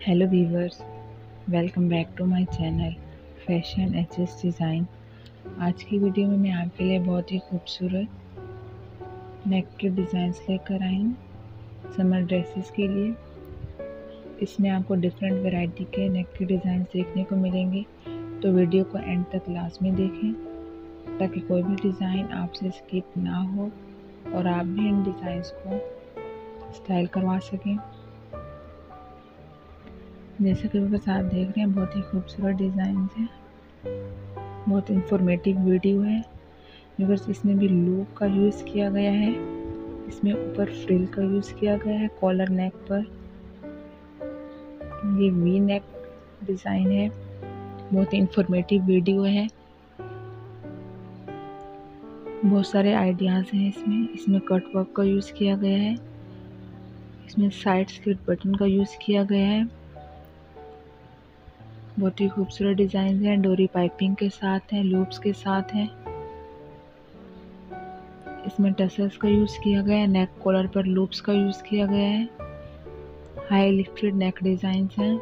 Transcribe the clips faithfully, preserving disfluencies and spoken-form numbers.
Hello viewers, welcome back to my channel fashion H S design. आज की video में मैं आपके लिए बहुत ही खूबसूरत नेक के डिज़ाइंस लेकर आई हूँ समर ड्रेसेस के लिए। इसमें आपको डिफरेंट वैरायटी के नेक के डिज़ाइंस देखने को मिलेंगे, तो वीडियो को एंड तक लाजमी देखें ताकि कोई भी डिज़ाइन आपसे स्किप ना हो और आप भी इन डिज़ाइंस को स्टाइल करवा सकें। जैसे कि बस आप देख रहे हैं, बहुत ही खूबसूरत डिज़ाइन है, बहुत इंफॉर्मेटिव वीडियो है। बस इसमें भी लूप का यूज़ किया गया है, इसमें ऊपर फ्रिल का यूज़ किया गया है कॉलर नेक पर। ये वी नेक डिज़ाइन है, बहुत ही इंफॉर्मेटिव वीडियो है। बहुत सारे आइडियाज़ हैं इसमें इसमें कट वर्क का यूज़ किया गया है, इसमें साइड स्लिट बटन का यूज़ किया गया है। बहुत ही खूबसूरत डिज़ाइन है, डोरी पाइपिंग के साथ हैं, लूप्स के साथ हैं। इसमें टसल्स का यूज़ किया गया है, नेक कॉलर पर लूप्स का यूज़ किया गया है। हाई लिफ्टेड नेक डिज़ाइन हैं,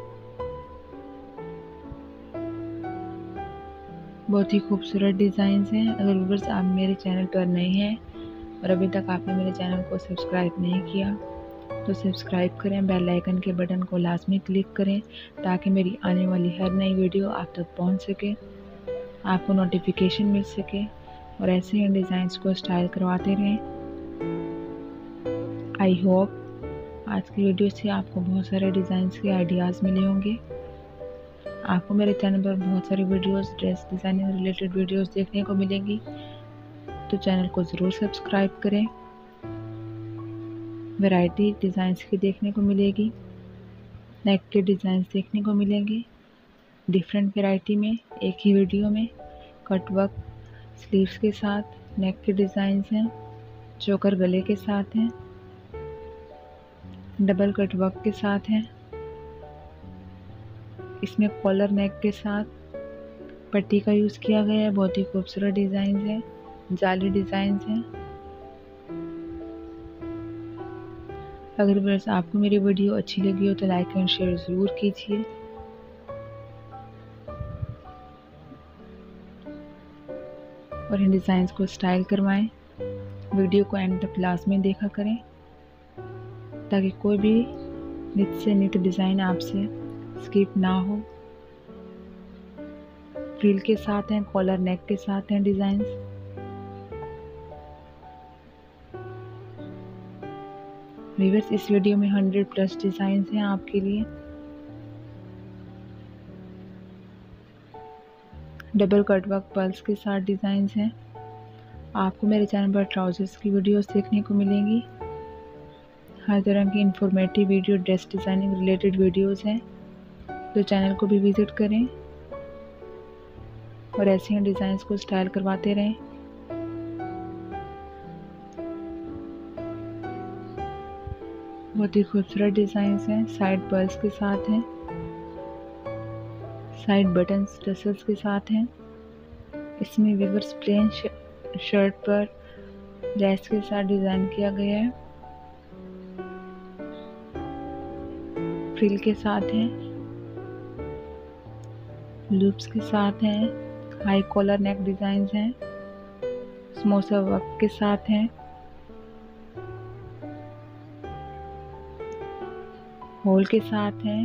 बहुत ही खूबसूरत डिज़ाइन हैं। अगर व्यूअर्स आप मेरे चैनल पर नए हैं और अभी तक आपने मेरे चैनल को सब्सक्राइब नहीं किया तो सब्सक्राइब करें, बेल आइकन के बटन को लाजमी क्लिक करें ताकि मेरी आने वाली हर नई वीडियो आप तक पहुंच सके, आपको नोटिफिकेशन मिल सके और ऐसे ही डिज़ाइंस को स्टाइल करवाते रहें। आई होप आज की वीडियो से आपको बहुत सारे डिज़ाइंस के आइडियाज़ मिले होंगे। आपको मेरे चैनल पर बहुत सारी videos dress designing related videos देखने को मिलेंगी, तो चैनल को ज़रूर सब्सक्राइब करें। वैरायटी डिज़ाइंस की देखने को मिलेगी, नेक के डिज़ाइंस देखने को मिलेंगे डिफरेंट वैरायटी में एक ही वीडियो में। कट वर्क स्लीव्स के साथ नेक के डिज़ाइंस हैं, चोकर गले के साथ हैं, डबल कट वर्क के साथ हैं। इसमें कॉलर नेक के साथ पट्टी का यूज़ किया गया है, बहुत ही खूबसूरत डिज़ाइन है, जाली डिज़ाइन हैं। अगर बस आपको मेरी वीडियो अच्छी लगी हो तो लाइक एंड शेयर ज़रूर कीजिए। और इन डिज़ाइंस को स्टाइल करवाएं। वीडियो को एंड तक लाजमी देखा करें ताकि कोई भी नित से नित डिज़ाइन आपसे स्किप ना हो। फ्रिल के साथ हैं, कॉलर नेक के साथ हैं डिज़ाइंस। व्यूअर्स, इस वीडियो में हंड्रेड प्लस डिज़ाइंस हैं आपके लिए। डबल कट वर्क पर्ल्स के साथ डिज़ाइंस हैं। आपको मेरे चैनल पर ट्राउजर्स की वीडियोस देखने को मिलेंगी। हर तरह की informative video dress designing related videos हैं, तो चैनल को भी विज़िट करें और ऐसे ही डिज़ाइंस को स्टाइल करवाते रहें। बहुत ही खूबसूरत डिज़ाइंस हैं, साइड पर्ल्स के साथ हैं, साइड बटन्स टसल्स के साथ हैं। इसमें वीवर्स प्लेन शर्ट पर लेस के साथ डिज़ाइन किया गया है, फ्रिल के साथ हैं, लूप्स के साथ हैं, हाई कॉलर नेक डिज़ाइंस हैं, समोसा वर्क के साथ हैं, होल के साथ हैं।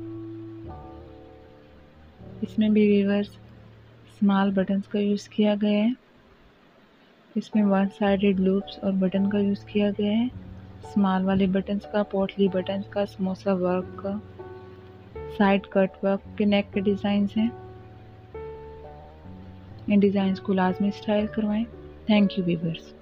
इसमें भी वीवर्स स्मॉल बटन्स का यूज़ किया गया है, इसमें वन साइडेड लूप्स और बटन का यूज़ किया गया है। स्मॉल वाले बटन्स का, पोटली बटन्स का, समोसा वर्क का, साइड कट वर्क के नेक के डिज़ाइंस हैं। इन डिज़ाइंस को लाजमी स्टाइल करवाएं। Thank you viewers.